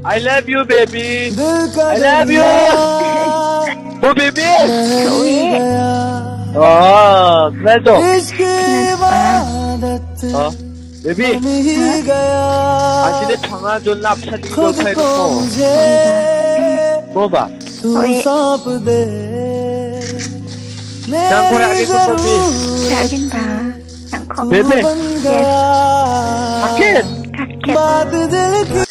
I love you baby. दिल का I love you. Oh baby. नहीं गया 그래도. इश्क इबादत baby. बन ही गया 당신의 평화 존나 앞서진 거 खुद को 해놓고. मुझे 뭐봐. तू सौंप दे 장코를 मेरी 알겠어, 뽀삐. 잘 알긴다. 않고. 베베. बन गया 아켓. 갓캣. बात दिल की